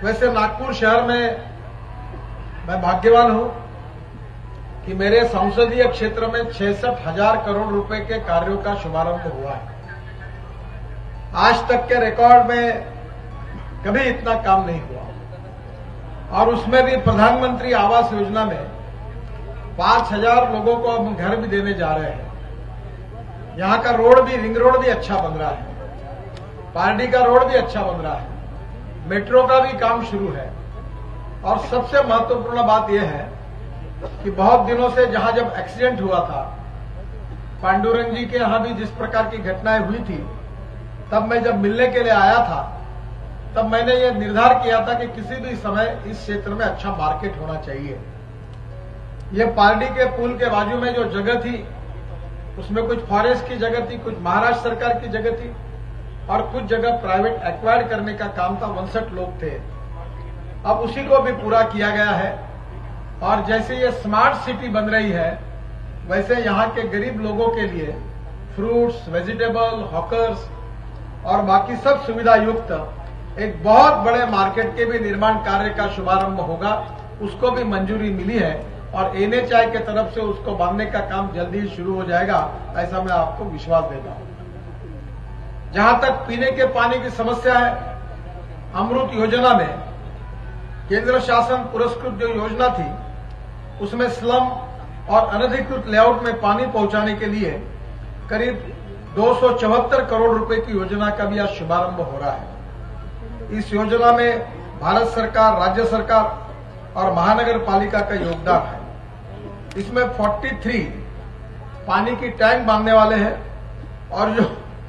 वैसे नागपुर शहर में मैं भाग्यवान हूं कि मेरे संसदीय क्षेत्र में 66,000 करोड़ रुपए के कार्यों का शुभारंभ हुआ है। आज तक के रिकॉर्ड में कभी इतना काम नहीं हुआ और उसमें भी प्रधानमंत्री आवास योजना में 5,000 लोगों को हम घर भी देने जा रहे हैं। यहां का रोड भी, रिंग रोड भी अच्छा बन रहा है, पार्टी का रोड भी अच्छा बन रहा है, मेट्रो का भी काम शुरू है। और सबसे महत्वपूर्ण बात यह है कि बहुत दिनों से जहां जब एक्सीडेंट हुआ था, पांडुरंग जी के यहां भी जिस प्रकार की घटनाएं हुई थी, तब मैं जब मिलने के लिए आया था तब मैंने ये निर्धार किया था कि किसी भी समय इस क्षेत्र में अच्छा मार्केट होना चाहिए। ये पार्टी के पुल के बाजू में जो जगह थी उसमें कुछ फॉरेस्ट की जगह थी, कुछ महाराष्ट्र सरकार की जगह थी और कुछ जगह प्राइवेट एक्वायर्ड करने का काम था। 59 लोग थे। अब उसी को भी पूरा किया गया है और जैसे ये स्मार्ट सिटी बन रही है वैसे यहाँ के गरीब लोगों के लिए फ्रूट्स, वेजिटेबल, हॉकर्स और बाकी सब सुविधा युक्त एक बहुत बड़े मार्केट के भी निर्माण कार्य का शुभारंभ होगा। उसको भी मंजूरी मिली है और NHAI के तरफ से उसको बांधने का काम जल्दी ही शुरू हो जाएगा, ऐसा मैं आपको विश्वास देता हूं। जहां तक पीने के पानी की समस्या है, अमृत योजना में केंद्र शासन पुरस्कृत जो योजना थी उसमें स्लम और अनधिकृत लेआउट में पानी पहुंचाने के लिए करीब 274 करोड़ रुपए की योजना का भी आज शुभारंभ हो रहा है। इस योजना में भारत सरकार, राज्य सरकार और महानगर पालिका का योगदान है। इसमें 43 पानी की टैंक बांधने वाले हैं और जो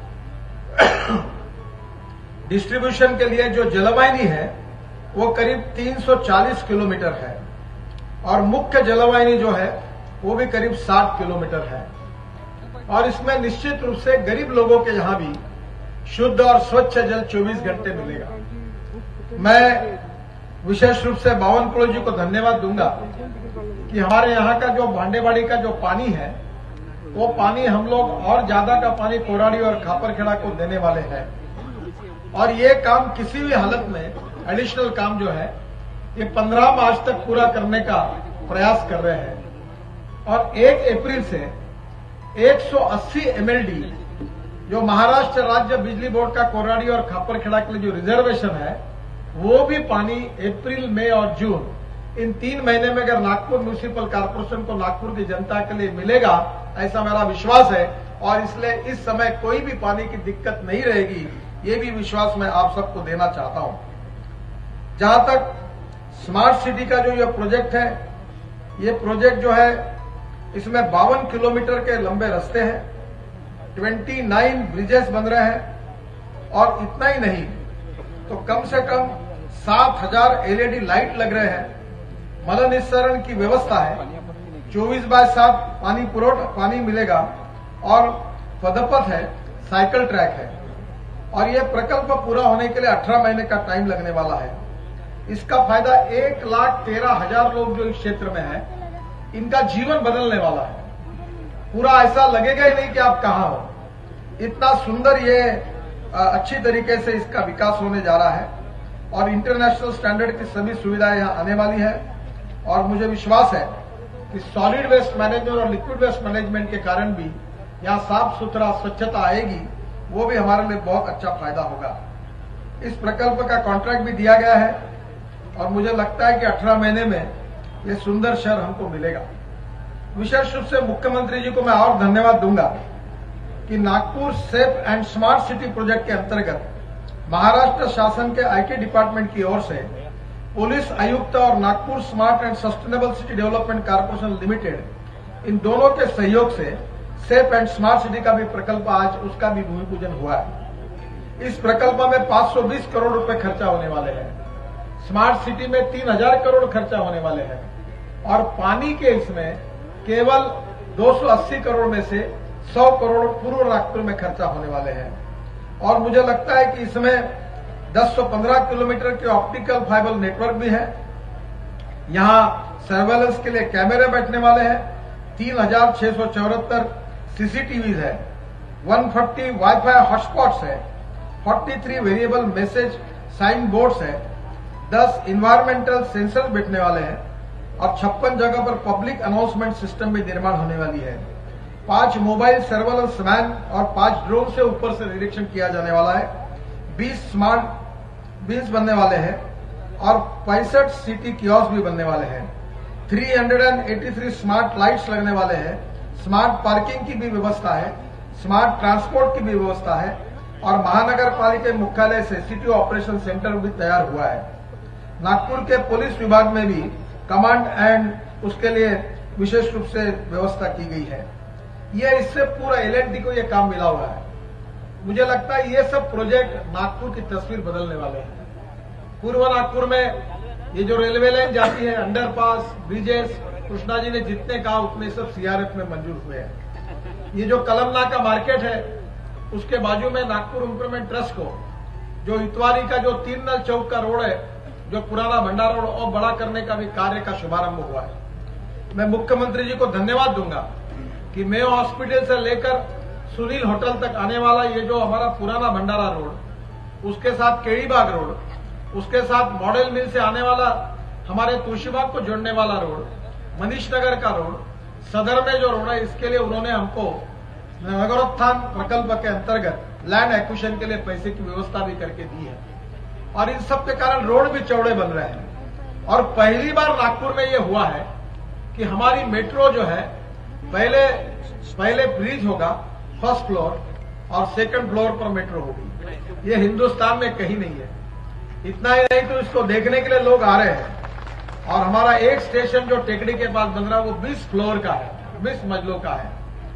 डिस्ट्रीब्यूशन के लिए जो जलवाहिनी है वो करीब 340 किलोमीटर है और मुख्य जलवाहिनी जो है वो भी करीब 60 किलोमीटर है। और इसमें निश्चित रूप से गरीब लोगों के यहां भी शुद्ध और स्वच्छ जल 24 घंटे मिलेगा। मैं विशेष रूप से बावन करोड़ जी को धन्यवाद दूंगा कि हमारे यहाँ का जो भांडेवाड़ी का जो पानी है वो पानी हम लोग और ज्यादा का पानी कोराड़ी और खापरखेड़ा को देने वाले हैं। और ये काम किसी भी हालत में एडिशनल काम जो है ये 15 मार्च तक पूरा करने का प्रयास कर रहे हैं। और 1 अप्रैल से 180 MLD जो महाराष्ट्र राज्य बिजली बोर्ड का कोराड़ी और खापरखेड़ा के लिए जो रिजर्वेशन है वो भी पानी अप्रैल, मई और जून इन 3 महीने में अगर नागपुर म्युनिसिपल कॉर्पोरेशन को नागपुर की जनता के लिए मिलेगा, ऐसा मेरा विश्वास है। और इसलिए इस समय कोई भी पानी की दिक्कत नहीं रहेगी, ये भी विश्वास मैं आप सबको देना चाहता हूं। जहां तक स्मार्ट सिटी का जो ये प्रोजेक्ट है, ये प्रोजेक्ट जो है इसमें 52 किलोमीटर के लंबे रास्ते हैं, 29 ब्रिजेस बन रहे हैं और इतना ही नहीं तो कम से कम 7,000 LED लाइट लग रहे हैं। मल निस्सरण की व्यवस्था है, 24/7 पानी मिलेगा और पदपथ है, साइकिल ट्रैक है। और ये प्रकल्प पूरा होने के लिए 18 महीने का टाइम लगने वाला है। इसका फायदा 1,13,000 लोग जो इस क्षेत्र में है इनका जीवन बदलने वाला है। पूरा ऐसा लगेगा ही नहीं कि आप कहां हो। इतना सुंदर ये अच्छी तरीके से इसका विकास होने जा रहा है और इंटरनेशनल स्टैंडर्ड की सभी सुविधाएं यहां आने वाली है। और मुझे विश्वास है कि सॉलिड वेस्ट मैनेजमेंट और लिक्विड वेस्ट मैनेजमेंट के कारण भी यहां साफ सुथरा स्वच्छता आएगी, वो भी हमारे लिए बहुत अच्छा फायदा होगा। इस प्रकल्प का कॉन्ट्रैक्ट भी दिया गया है और मुझे लगता है कि 18 महीने में ये सुंदर शहर हमको मिलेगा। विशेष रूप से मुख्यमंत्री जी को मैं और धन्यवाद दूंगा कि Nagpur safe and smart city project के अंतर्गत महाराष्ट्र शासन के IT डिपार्टमेंट की ओर से पुलिस आयुक्त और Nagpur smart and sustainable city development corporation limited इन दोनों के सहयोग से सेफ एंड स्मार्ट सिटी का भी प्रकल्प आज उसका भी भूमि पूजन हुआ है। इस प्रकल्प में 520 करोड़ रुपए खर्चा होने वाले हैं। स्मार्ट सिटी में 3,000 करोड़ खर्चा होने वाले हैं और पानी के इसमें केवल 280 करोड़ में से 100 करोड़ पूर्व नागपुर में खर्चा होने वाले हैं। और मुझे लगता है कि इसमें 10-15 किलोमीटर के ऑप्टिकल फाइबर नेटवर्क भी है। यहां सर्वेलेंस के लिए कैमरे बैठने वाले हैं, 3,674 CCTVs है, 140 वाईफाई हॉटस्पॉट्स है, 43 वेरिएबल मैसेज साइन बोर्ड्स है, 10 इन्वायरमेंटल सेंसर बैठने वाले हैं और 56 जगह पर पब्लिक अनाउंसमेंट सिस्टम भी निर्माण होने वाली है। 5 मोबाइल सर्वेलेंस वैन और 5 ड्रोन से ऊपर से निरीक्षण किया जाने वाला है। 20 स्मार्ट बीन्स बनने वाले हैं और 65 सिटी कियोस्क भी बनने वाले हैं। 383 स्मार्ट लाइट्स लगने वाले हैं। स्मार्ट पार्किंग की भी व्यवस्था है, स्मार्ट ट्रांसपोर्ट की भी व्यवस्था है और महानगर पालिका मुख्यालय से सिटी ऑपरेशन सेंटर भी तैयार हुआ है। नागपुर के पुलिस विभाग में भी कमांड एंड उसके लिए विशेष रूप से व्यवस्था की गई है। ये इससे पूरा L&T को ये काम मिला हुआ है। मुझे लगता है ये सब प्रोजेक्ट नागपुर की तस्वीर बदलने वाले हैं। पूर्व नागपुर में ये जो रेलवे लाइन जाती है, अंडरपास, ब्रिजेस, कृष्णा जी ने जितने कहा उतने सब CRF में मंजूर हुए हैं। ये जो कलमना का मार्केट है उसके बाजू में नागपुर इंप्रूवमेंट ट्रस्ट को जो इतवारी का जो 3 नल चौक का रोड है, जो पुराना भंडारा रोड और बड़ा करने का भी कार्य का शुभारंभ हुआ है। मैं मुख्यमंत्री जी को धन्यवाद दूंगा कि मेयो हॉस्पिटल से लेकर सुनील होटल तक आने वाला ये जो हमारा पुराना भंडारा रोड, उसके साथ केड़ीबाग रोड, उसके साथ मॉडल मिल से आने वाला हमारे तुलसीबाग को जोड़ने वाला रोड, मनीष नगर का रोड, सदर में जो रोड है, इसके लिए उन्होंने हमको नगरोत्थान प्रकल्प के अंतर्गत लैंड एक्विजिशन के लिए पैसे की व्यवस्था भी करके दी है और इन सब के कारण रोड भी चौड़े बन रहे हैं। और पहली बार नागपुर में ये हुआ है कि हमारी मेट्रो जो है पहले ब्रिज होगा फर्स्ट फ्लोर और सेकंड फ्लोर पर मेट्रो होगी। ये हिंदुस्तान में कहीं नहीं है। इतना ही नहीं तो इसको देखने के लिए लोग आ रहे हैं और हमारा एक स्टेशन जो टेकड़ी के पास बन रहा है वो 20 फ्लोर का है, 20 मंजिलों का है।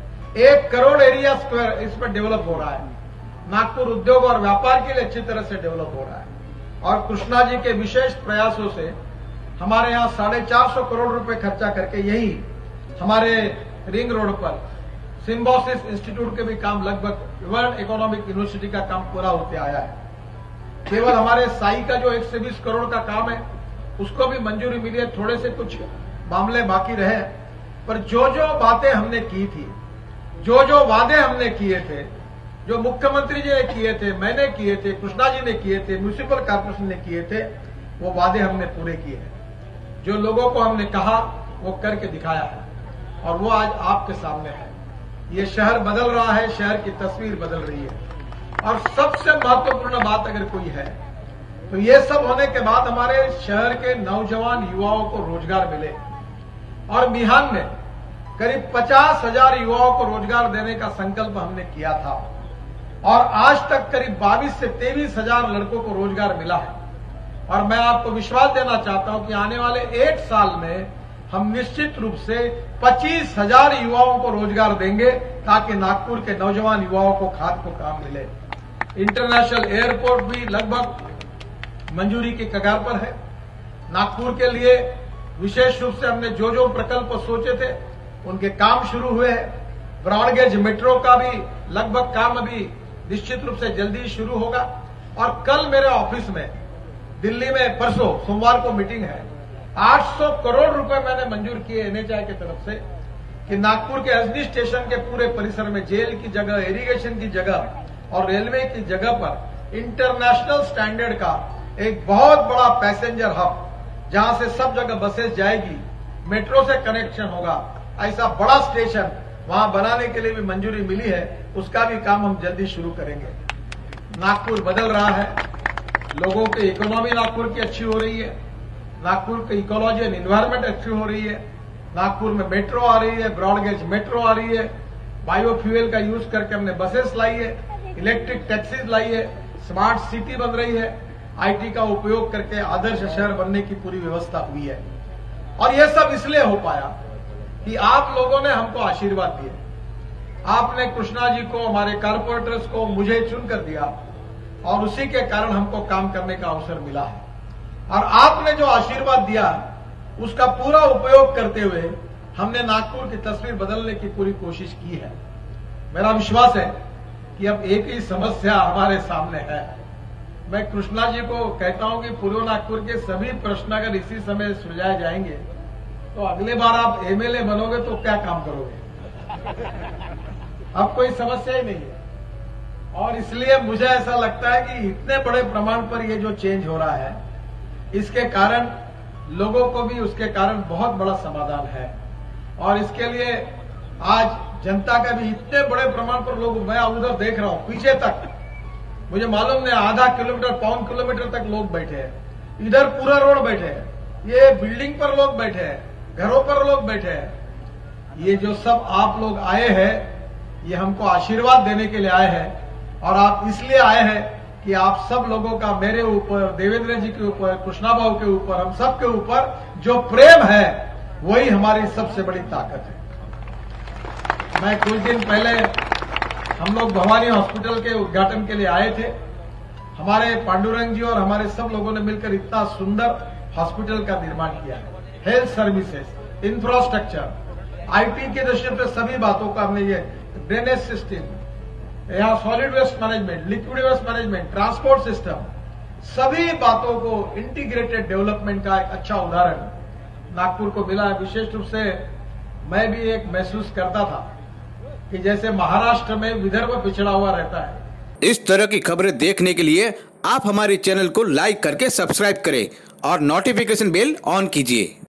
1 करोड़ एरिया स्क्वायर इस पर डेवलप हो रहा है। नागपुर उद्योग और व्यापार के लिए अच्छी तरह से डेवलप हो रहा है और कृष्णा जी के विशेष प्रयासों से हमारे यहाँ 450 करोड़ रुपए खर्चा करके यही हमारे रिंग रोड पर सिम्बोसिस इंस्टीट्यूट के भी काम लगभग वर्ल्ड इकोनॉमिक यूनिवर्सिटी का काम पूरा होते आया है। केवल हमारे साई का जो 120 करोड़ का काम है उसको भी मंजूरी मिली है। थोड़े से कुछ मामले बाकी रहे, पर जो जो बातें हमने की थी, जो जो वादे हमने किए थे, जो मुख्यमंत्री जी ने किए थे, मैंने किए थे, कृष्णा जी ने किए थे, म्यूनिसिपल कॉर्पोरेशन ने किए थे, वो वादे हमने पूरे किए हैं। जो लोगों को हमने कहा वो करके दिखाया है और वो आज आपके सामने है। ये शहर बदल रहा है, शहर की तस्वीर बदल रही है और सबसे महत्वपूर्ण बात अगर कोई है तो ये सब होने के बाद हमारे शहर के नौजवान युवाओं को रोजगार मिले और बिहान में करीब 50,000 युवाओं को रोजगार देने का संकल्प हमने किया था और आज तक करीब 22 से 23,000 लड़कों को रोजगार मिला है। और मैं आपको विश्वास देना चाहता हूं कि आने वाले 1 साल में हम निश्चित रूप से 25,000 युवाओं को रोजगार देंगे ताकि नागपुर के नौजवान युवाओं को खाद को काम मिले। इंटरनेशनल एयरपोर्ट भी लगभग मंजूरी की कगार पर है। नागपुर के लिए विशेष रूप से हमने जो जो प्रकल्प सोचे थे उनके काम शुरू हुए हैं। ब्रॉडगेज मेट्रो का भी लगभग काम अभी निश्चित रूप से जल्दी शुरू होगा और कल मेरे ऑफिस में दिल्ली में परसों सोमवार को मीटिंग है। 800 करोड़ रुपए मैंने मंजूर किए NHAI की तरफ से कि नागपुर के एसडी स्टेशन के पूरे परिसर में जेल की जगह, इरिगेशन की जगह और रेलवे की जगह पर इंटरनेशनल स्टैंडर्ड का एक बहुत बड़ा पैसेंजर हब, जहां से सब जगह बसेस जाएगी, मेट्रो से कनेक्शन होगा, ऐसा बड़ा स्टेशन वहां बनाने के लिए भी मंजूरी मिली है। उसका भी काम हम जल्दी शुरू करेंगे। नागपुर बदल रहा है, लोगों की इकोनॉमी नागपुर की अच्छी हो रही है, नागपुर की इकोलॉजी एंड इन्वायरमेंट अच्छी हो रही है, नागपुर में मेट्रो आ रही है, ब्रॉडगेज मेट्रो आ रही है, बायोफ्यूल का यूज करके हमने बसेस लाई है, इलेक्ट्रिक टैक्सीज लाई है, स्मार्ट सिटी बन रही है, IT का उपयोग करके आदर्श शहर बनने की पूरी व्यवस्था हुई है। और यह सब इसलिए हो पाया कि आप लोगों ने हमको आशीर्वाद दिए। आपने कृष्णा जी को, हमारे कारपोरेटर्स को, मुझे चुनकर दिया और उसी के कारण हमको काम करने का अवसर मिला है। और आपने जो आशीर्वाद दिया उसका पूरा उपयोग करते हुए हमने नागपुर की तस्वीर बदलने की पूरी कोशिश की है। मेरा विश्वास है कि अब एक ही समस्या हमारे सामने है। मैं कृष्णा जी को कहता हूं कि पूर्व नागपुर के सभी प्रश्न अगर इसी समय सुलझाए जाएंगे तो अगले बार आप MLA बनोगे तो क्या काम करोगे? अब कोई समस्या ही नहीं है। और इसलिए मुझे ऐसा लगता है कि इतने बड़े प्रमाण पर ये जो चेंज हो रहा है, इसके कारण लोगों को भी उसके कारण बहुत बड़ा समाधान है। और इसके लिए आज जनता का भी इतने बड़े प्रमाण पर लोग, मैं उधर देख रहा हूं पीछे तक, मुझे मालूम नहीं आधा किलोमीटर पौन किलोमीटर तक लोग बैठे हैं, इधर पूरा रोड बैठे हैं, ये बिल्डिंग पर लोग बैठे हैं, घरों पर लोग बैठे हैं। ये जो सब आप लोग आए हैं, ये हमको आशीर्वाद देने के लिए आए हैं। और आप इसलिए आए हैं कि आप सब लोगों का मेरे ऊपर, देवेंद्र जी के ऊपर, कृष्णा बाबू के ऊपर, हम सब के ऊपर जो प्रेम है वही हमारी सबसे बड़ी ताकत है। मैं कुछ दिन पहले हम लोग भवानी हॉस्पिटल के उद्घाटन के लिए आए थे। हमारे पांडुरंग जी और हमारे सब लोगों ने मिलकर इतना सुंदर हॉस्पिटल का निर्माण किया है। हेल्थ सर्विसेज, इंफ्रास्ट्रक्चर, आईटी के दृष्टि से सभी बातों का हमने ये ड्रेनेज सिस्टम, यहाँ solid waste management, liquid waste management, transport system, सभी बातों को इंटीग्रेटेड डेवलपमेंट का एक अच्छा उदाहरण नागपुर को मिला है। विशेष रूप से मैं भी एक महसूस करता था कि जैसे महाराष्ट्र में विदर्भ पिछड़ा हुआ रहता है। इस तरह की खबरें देखने के लिए आप हमारे चैनल को लाइक करके सब्सक्राइब करें और नोटिफिकेशन बेल ऑन कीजिए।